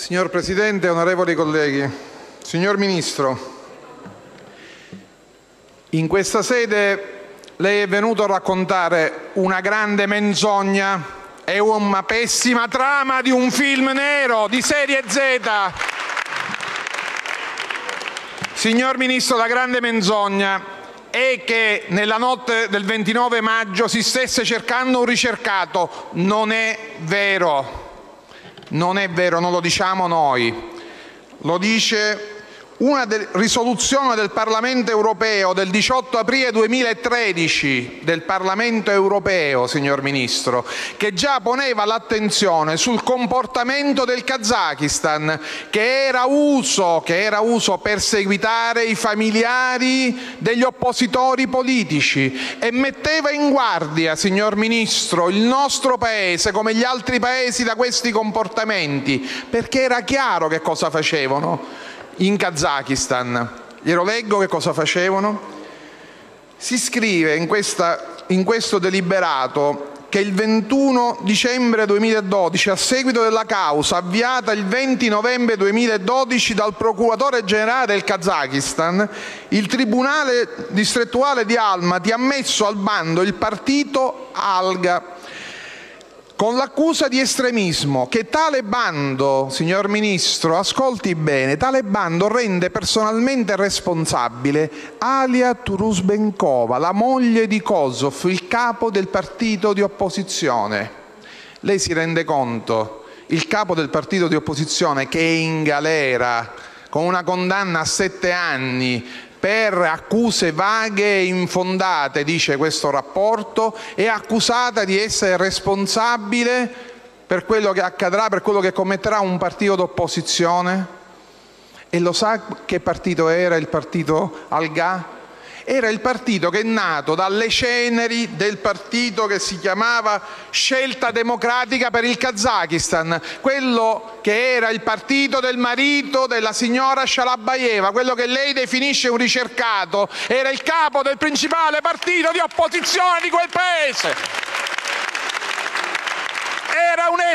Signor Presidente, onorevoli colleghi, signor Ministro, in questa sede lei è venuto a raccontare una grande menzogna e una pessima trama di un film nero di serie Z. Signor Ministro, la grande menzogna è che nella notte del 29 maggio si stesse cercando un ricercato. Non è vero. Non è vero, non lo diciamo noi. Lo dice una risoluzione del Parlamento europeo del 18 aprile 2013 del Parlamento europeo, signor Ministro, che già poneva l'attenzione sul comportamento del Kazakistan, che era uso perseguitare i familiari degli oppositori politici e metteva in guardia, signor Ministro, il nostro Paese come gli altri Paesi da questi comportamenti, perché era chiaro che cosa facevano in Kazakistan. Glielo leggo che cosa facevano. Si scrive in questo deliberato che il 21 dicembre 2012, a seguito della causa avviata il 20 novembre 2012 dal procuratore generale del Kazakistan, il Tribunale distrettuale di Almaty ha messo al bando il partito Alga con l'accusa di estremismo. Che tale bando, signor Ministro, ascolti bene, tale bando rende personalmente responsabile Alia Turusbenkova, la moglie di Kozlov, il capo del partito di opposizione. Lei si rende conto? Il capo del partito di opposizione, che è in galera con una condanna a 7 anni per accuse vaghe e infondate, dice questo rapporto, è accusata di essere responsabile per quello che accadrà, per quello che commetterà un partito d'opposizione. E lo sa che partito era il partito Alga? Era il partito che è nato dalle ceneri del partito che si chiamava Scelta Democratica per il Kazakistan, quello che era il partito del marito della signora Shalabayeva, quello che lei definisce un ricercato, era il capo del principale partito di opposizione di quel paese. Era un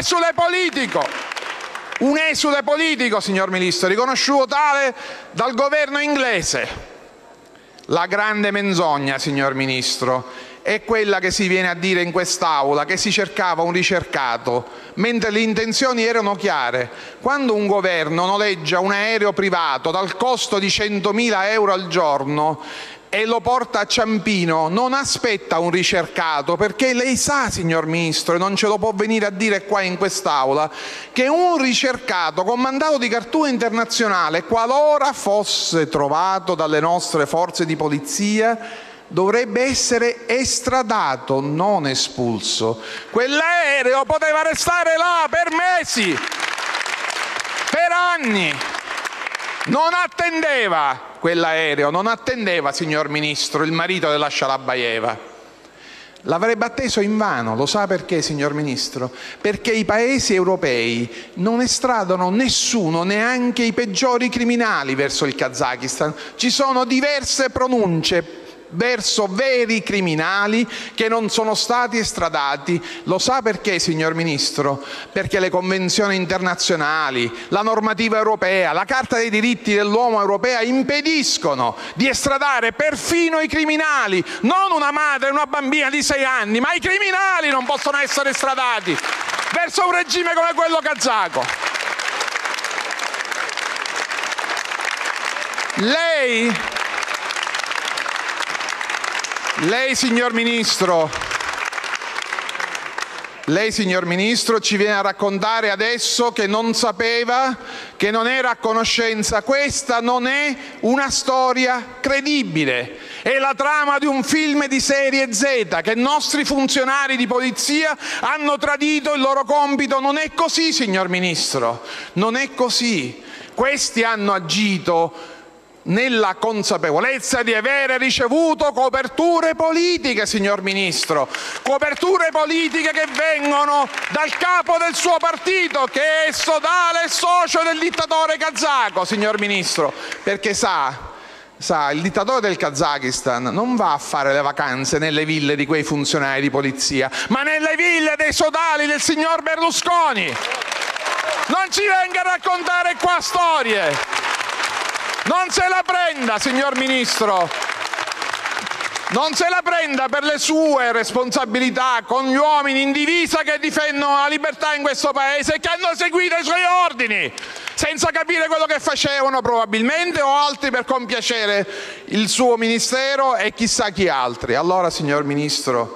esule politico, signor Ministro, riconosciuto tale dal governo inglese. La grande menzogna, signor Ministro, è quella che si viene a dire in quest'Aula, che si cercava un ricercato, mentre le intenzioni erano chiare. Quando un governo noleggia un aereo privato dal costo di 100.000 euro al giorno e lo porta a Ciampino, non aspetta un ricercato, perché lei sa, signor Ministro, e non ce lo può venire a dire qua in quest'Aula, che un ricercato con mandato di cattura internazionale, qualora fosse trovato dalle nostre forze di polizia, dovrebbe essere estradato, non espulso. Quell'aereo poteva restare là per mesi, per anni. Non attendeva quell'aereo, non attendeva, signor Ministro, il marito della Shalabayeva. L'avrebbe atteso invano. Lo sa perché, signor Ministro? Perché i paesi europei non estradano nessuno, neanche i peggiori criminali, verso il Kazakistan. Ci sono diverse pronunce verso veri criminali che non sono stati estradati. Lo sa perché, signor Ministro? Perché le convenzioni internazionali, la normativa europea, la Carta dei diritti dell'uomo europea impediscono di estradare perfino i criminali, non una madre e una bambina di 6 anni, ma i criminali non possono essere estradati verso un regime come quello kazako. Lei, signor Ministro, ci viene a raccontare adesso che non sapeva, che non era a conoscenza. Questa non è una storia credibile. È la trama di un film di serie Z, che i nostri funzionari di polizia hanno tradito il loro compito. Non è così, signor Ministro, non è così. Questi hanno agito nella consapevolezza di avere ricevuto coperture politiche, signor Ministro, coperture politiche che vengono dal capo del suo partito, che è sodale e socio del dittatore kazako, signor Ministro, perché sa, il dittatore del Kazakistan non va a fare le vacanze nelle ville di quei funzionari di polizia, ma nelle ville dei sodali del signor Berlusconi. Non ci venga a raccontare qua storie. Non se la prenda, signor Ministro. Non se la prenda per le sue responsabilità con gli uomini in divisa che difendono la libertà in questo Paese e che hanno seguito i suoi ordini, senza capire quello che facevano probabilmente, o altri per compiacere il suo Ministero e chissà chi altri. Allora, signor Ministro,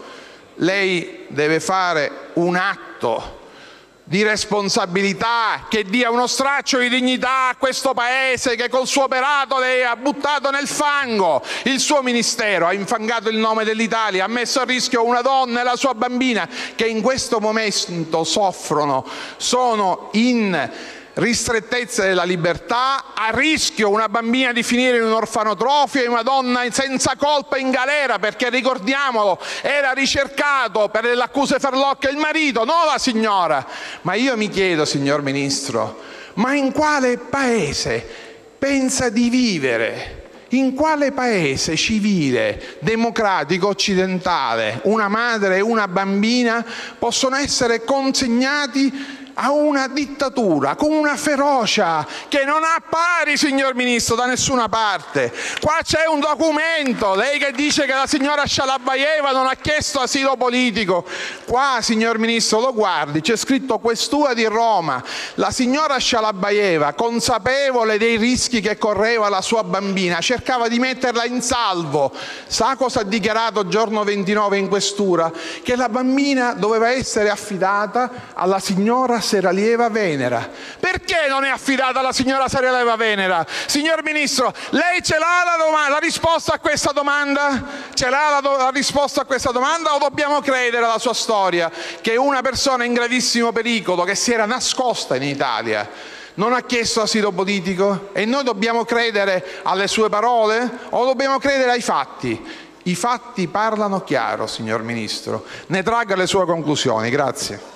lei deve fare un atto di responsabilità che dia uno straccio di dignità a questo Paese che col suo operato lei ha buttato nel fango. Il suo Ministero ha infangato il nome dell'Italia, ha messo a rischio una donna e la sua bambina che in questo momento soffrono, sono in ristrettezze della libertà, a rischio una bambina di finire in un orfanotrofio e una donna senza colpa in galera, perché ricordiamolo, era ricercato per le accuse farlocche il marito, non la signora. Ma io mi chiedo, signor Ministro, ma in quale Paese pensa di vivere? In quale Paese civile, democratico, occidentale, una madre e una bambina possono essere consegnati a una dittatura, con una ferocia che non ha pari, signor Ministro, da nessuna parte? Qua c'è un documento, lei che dice che la signora Shalabayeva non ha chiesto asilo politico. Qua, signor Ministro, lo guardi, c'è scritto Questura di Roma. La signora Shalabayeva, consapevole dei rischi che correva la sua bambina, cercava di metterla in salvo. Sa cosa ha dichiarato giorno 29 in Questura? Che la bambina doveva essere affidata alla signora Seralieva Venera. Perché non è affidata alla signora Seralieva Venera? Signor Ministro, lei ce l'ha la risposta a questa domanda? Ce l'ha la risposta a questa domanda o dobbiamo credere alla sua storia che una persona in gravissimo pericolo, che si era nascosta in Italia, non ha chiesto asilo politico? E noi dobbiamo credere alle sue parole o dobbiamo credere ai fatti? I fatti parlano chiaro, signor Ministro. Ne tragga le sue conclusioni. Grazie.